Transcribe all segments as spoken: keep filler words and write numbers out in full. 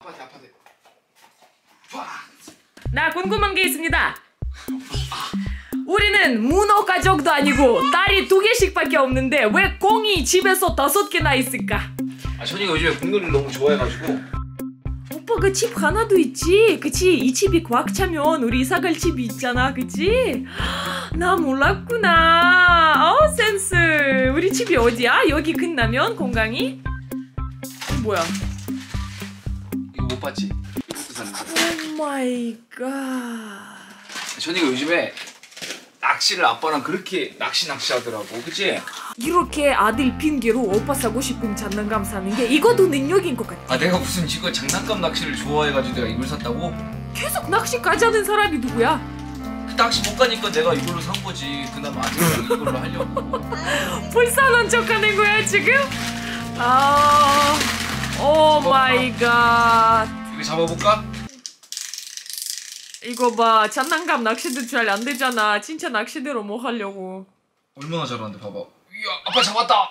아파트 아파트. 나 궁금한 게 있습니다. 우리는 문어 가족도 아니고 딸이 두 개씩밖에 없는데 왜 공이 집에서 다섯 개나 있을까? 아 현이가 요즘에 공놀이를 너무 좋아해가지고. 오빠 그 집 하나도 있지? 그치? 이 집이 꽉 차면 우리 이사 갈 집이 있잖아, 그치? 나 몰랐구나. 어 센스. 우리 집이 어디야? 여기 끝나면 공강이? 뭐야? 이거 못 봤지? 이것도 샀는데. 오 마이 갓. 현이가 요즘에 낚시를 아빠랑 그렇게 낚시 낚시하더라고, 그치? 이렇게 아들 핑계로 오빠 사고 싶은 장난감 사는 게 이것도 능력인 것 같아. 아 내가 무슨 지금 장난감 낚시를 좋아해가지고 내가 이걸 샀다고? 계속 낚시 가자는 사람이 누구야? 그 낚시 못 가니까 내가 이걸로 산 거지. 그나마 아들이랑 이걸로 하려고. 불쌍한 척하는 거야 지금? 아, 오 마이 갓. 이거 잡아볼까? 이거 봐, 장난감 낚시도 잘 안 되잖아. 진짜 낚시대로 뭐 하려고? 얼마나 잘하는데 봐봐. 이야, 아빠 잡았다.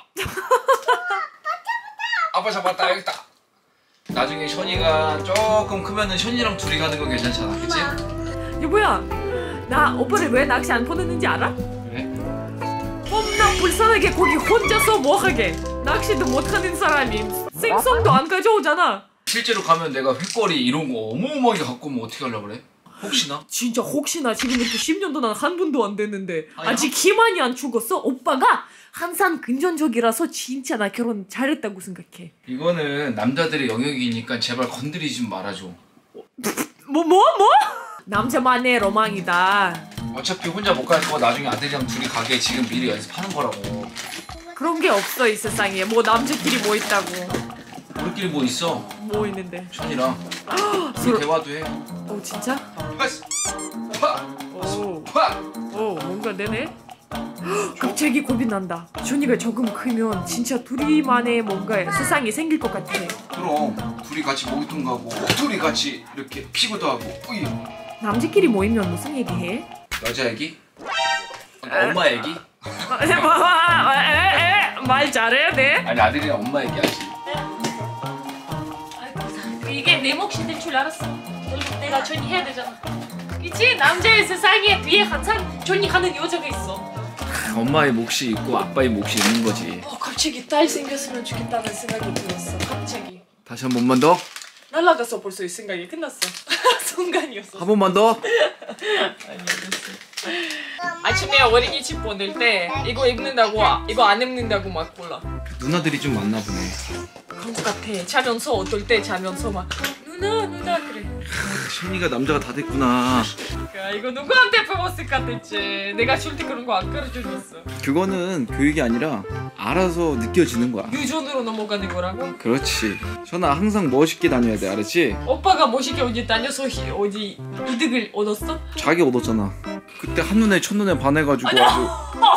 아빠 잡았다. 여기 있다. 나중에 션이가 조금 크면은 션이랑 둘이 가는 거 괜찮잖아, 그치? 여보야, 나 오빠를 왜 낚시 안 보내는지 알아? 왜? 겁나 불쌍하게 거기 혼자서 뭐하게. 낚시도 못하는 사람이 생선도 안 가져오잖아. 실제로 가면 내가 횟거리 이런 거 어마어마하게 갖고 오면 어떻게 하려고 그래? 혹시나? 진짜 혹시나 지금부터 십 년도 난 한 번도 안 됐는데 아니, 아직 희망이 안 죽었어? 오빠가 항상 긍정적이라서 진짜 나 결혼 잘했다고 생각해. 이거는 남자들의 영역이니까 제발 건드리지 말아줘. 뭐 뭐 뭐? 남자만의 로망이다. 어차피 혼자 못 갈 거 나중에 아들이랑 둘이 가게 지금 미리 연습하는 거라고. 그런 게 없어 이 세상에. 뭐 남자끼리 뭐 있다고. 우리끼리 뭐 있어? 뭐 있는데? 션이랑 서로... 대화도 해. 어 진짜? 오, 파! 오 뭔가 되네? 갑자기 겁이 난다. 준이가 조금 크면 진짜 둘이만의 뭔가 세상이 생길 것 같아. 그럼 둘이 같이 모기통 가고 둘이 같이 이렇게 피구도 하고. 으이. 남자끼리 모이면 무슨 얘기 해? 여자 얘기? 엄마 얘기? 말 잘해야 돼? 아니 아들이랑 엄마 얘기하지. 이게 내 몫이 될 줄 알았어. 내가 준이 해야 되잖아. 그치? 남자의 세상에 뒤에 항상 준이 하는 여자가 있어. 엄마의 몫이 있고 아빠의 몫이 있는 거지. 어, 갑자기 딸 생겼으면 좋겠다는 생각이 들었어. 갑자기. 다시 한 번만 더? 날라가서 벌써 이 생각이 끝났어. 순간이었어. 한 번만 더? 아니 됐어. 아침에 어린이집 보낼 때 이거 입는다고 이거 안 입는다고 막 골라. 누나들이 좀 많나 보네. 그런 것 같아. 자면서 어떨 때 자면서 막 누나 누나 그래. 심리가 남자가 다 됐구나. 야, 이거 누구한테 배웠을까 대체. 내가 줄 때 그런 거 안 가르쳐줬어. 그거는 교육이 아니라 알아서 느껴지는 거야. 유전으로 넘어가는 거라고? 그렇지. 전화 항상 멋있게 다녀야 돼, 알았지? 오빠가 멋있게 어디 다녀서 히- 어디 이득을 얻었어? 자기 얻었잖아. 그때 한눈에 첫눈에 반해가지고 아주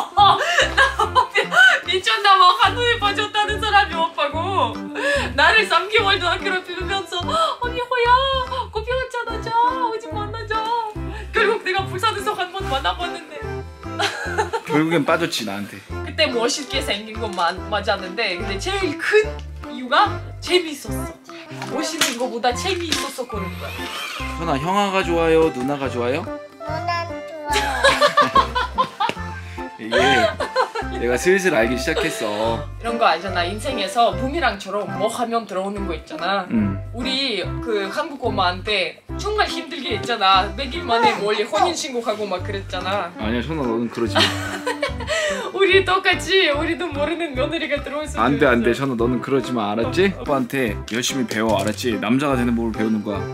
미쳤나 봐. 한눈에 빠졌다는 사람이 오빠고 나를 삼 개월도 학교를 비우면서 언니 호야 커피 한잔 하자 어디 만나자. 결국 내가 부산에서 한 번 만나봤는데 결국엔 빠졌지 나한테. 그때 멋있게 생긴 건 마, 맞았는데 근데 제일 큰 이유가 재미있었어. 멋있는 거보다 재미있어서 그런 거야. 현아, 형아가 좋아요? 누나가 좋아요? 누난 좋아요. 이게 내가 슬슬 알기 시작했어. 이런 거 알잖아. 인생에서 부미랑처럼 뭐 하면 들어오는 거 있잖아. 응. 우리 그 한국 엄마한테 정말 힘들게 했잖아. 몇 일 만에 멀리 혼인신고하고 막 그랬잖아. 아니야, 현아, 너는 그러지 마. 우리 똑같이 우리도 모르는 며느리가 들어올수 안돼 안돼, 현아, 너는 그러지 마, 알았지? 오빠한테 열심히 배워, 알았지? 남자가 되는 법을 배우는 거야.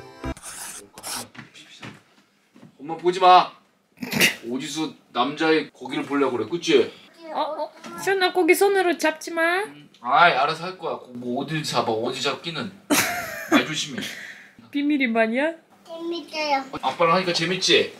엄마 보지 마. 어디서 남자의 고기를 보려고 그래, 그치? 어? 어? 시원아 고기 손으로 잡지 마. 아이 알아서 할 거야. 뭐 어딜 잡아, 어디 잡기는. 말 조심해. 비밀이 많이야? 재밌어요. 아빠랑 하니까 재밌지?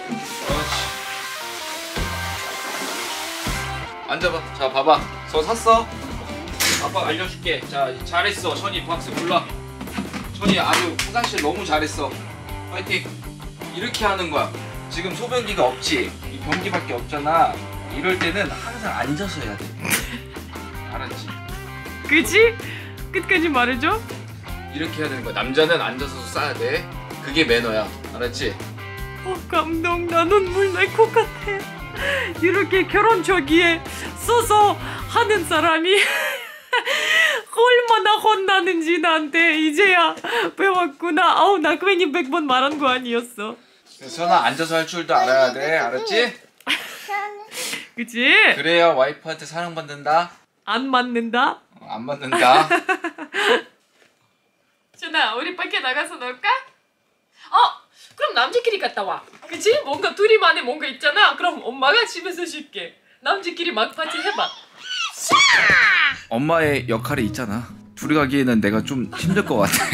앉아봐. 자 봐봐. 저 샀어. 아빠 알려줄게. 자 잘했어. 션이 박수 불러. 션이 아주 화장실 너무 잘했어. 파이팅. 이렇게 하는 거야. 지금 소변기가 없지? 이 변기밖에 없잖아. 이럴 때는 항상 앉아서 해야 돼. 알았지? 그치? 끝까지 말해줘. 이렇게 해야 되는 거야. 남자는 앉아서 싸야 돼. 그게 매너야. 알았지? 어, 감동. 나 눈물 날 것 같아. 이렇게 결혼 저기에 써서 하는 사람이 얼마나 혼나는지 나한테 이제야 배웠구나. 아우, 나 괜히 백 번 말한 거 아니었어. 선아 앉아서 할 줄도 알아야 돼. 알았지? 그치? 그래야 와이프한테 사랑받는다. 안 맞는다? 어, 안 받는다. 준아, 우리 밖에 나가서 놀까? 어! 그럼 남자끼리 갔다 와. 그치? 뭔가 둘이만의 뭔가 있잖아. 그럼 엄마가 집에서 쉴게. 남자끼리 막파티 해봐. 엄마의 역할이 있잖아. 둘이 가기에는 내가 좀 힘들 것 같아.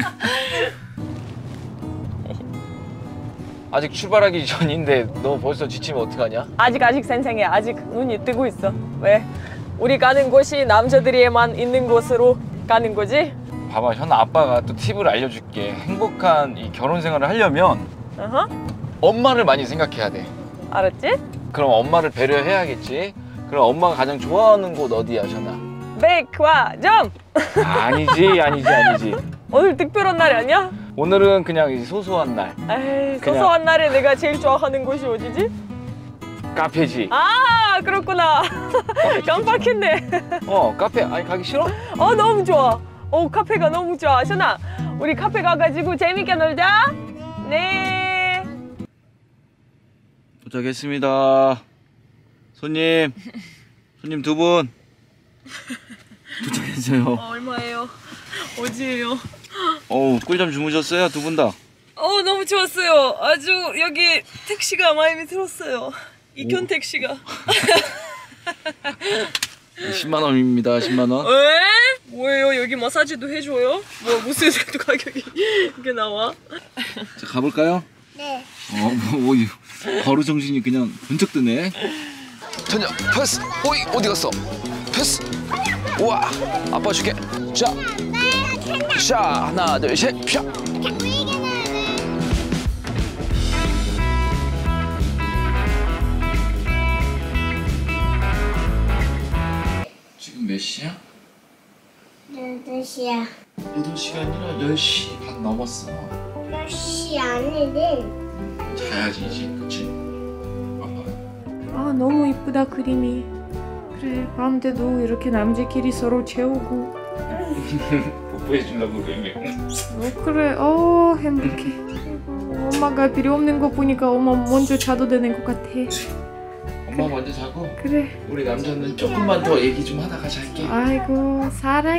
아직 출발하기 전인데 너 벌써 지치면 어떡하냐? 아직 아직 생생해. 아직 눈이 뜨고 있어. 왜? 우리 가는 곳이 남자들이만 있는 곳으로 가는 거지? 봐봐, 현아 아빠가 또 팁을 알려줄게. 행복한 이 결혼 생활을 하려면 어허. 엄마를 많이 생각해야 돼. 알았지? 그럼 엄마를 배려해야겠지. 그럼 엄마가 가장 좋아하는 곳 어디야, 현아? 백화점! 아니지, 아니지, 아니지. 오늘 특별한 날이 아니야? 오늘은 그냥 이 소소한 날. 에이, 그냥- 소소한 날에 내가 제일 좋아하는 곳이 어디지? 카페지. 아, 그렇구나. 깜빡했네. 어, 카페. 아니 가기 싫어? 어, 너무 좋아. 어, 카페가 너무 좋아. 션아, 우리 카페 가가지고 재밌게 놀자. 네. 도착했습니다. 손님, 손님 두 분. 도착했어요. 어, 얼마예요? 어디예요? 어우, 꿀잠 주무셨어요? 두 분 다. 어, 너무 좋았어요. 아주 여기 택시가 마음에 들었어요. 이견 택시가. 십만 원입니다. 십만 원. 에? 뭐예요? 여기 마사지도 해줘요? 뭐 무슨 또 가격이 이게 나와? 자, 가볼까요? 네. 어, 뭐, 뭐, 바로 정신이 그냥 번쩍 뜨네. 전혀 패스. 오이 어디 갔어? 패스. 우와, 아빠 줄게. 자, 자 하나 둘 셋. 샤. 지금 몇 시야? 여덟 시야. 여덟 시가 아니라 열 시 반 넘었어. 열 시 아니지. 자야지 이제, 그치? 아, 너무 이쁘다 그림이. 그래, 밤새도 이렇게 남자끼리 서로 채우고. 뽀뽀해 주려고 그래. 어, 그래. 어, 행복해. 아이고, 엄마가 필요 없는 거 보니까 엄마 먼저 자도 되는 것 같아. 엄마 먼저 자고 그래. 우리 남자는 조금만 더 얘기 좀 하다가 잘게. 아이고,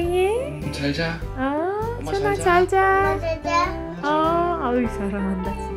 사랑해. 잘 자. 아, 엄마 천아 잘 자. 잘 자. 짜자. 아, 아유, 사랑한다.